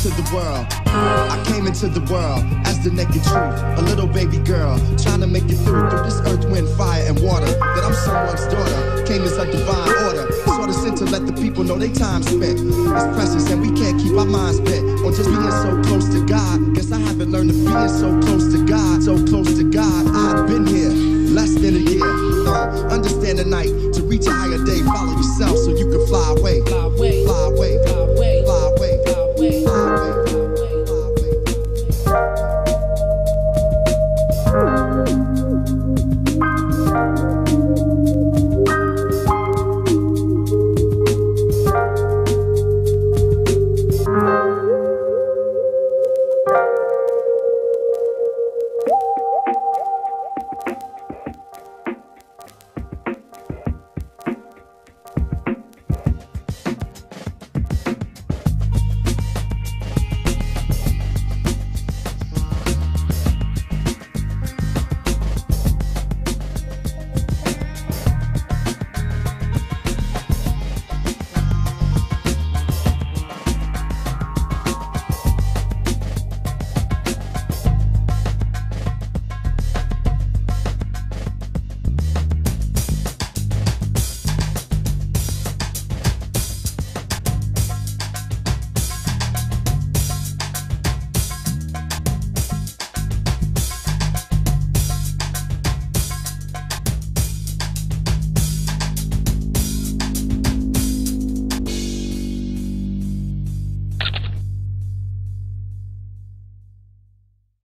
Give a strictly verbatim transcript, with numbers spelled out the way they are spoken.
into the world. I came into the world as the naked truth, a little baby girl trying to make it through through this earth, wind, fire, and water. That I'm someone's daughter, came as a divine order. Sort of sent to let the people know they time spent is precious, and we can't keep our minds bent on just being so close to God. Guess I haven't learned to be so close to God, so close to God. I've been here less than a year. Uh, understand the night to reach a higher day. Follow yourself so you can fly away. Fly away.